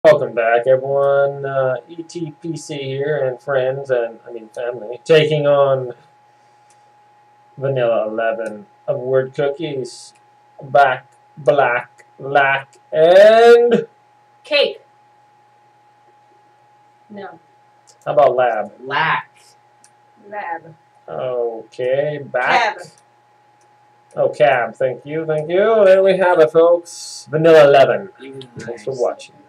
Welcome back, everyone. ETPC here, and friends, and I mean family, taking on Vanilla 11 of word cookies. Back, black, lack, and Cake. No. how about lab? Lack. Lab. Okay, back. Cab. Oh, cab. Thank you, thank you. There we have it, folks. Vanilla 11. Nice. Thanks for watching.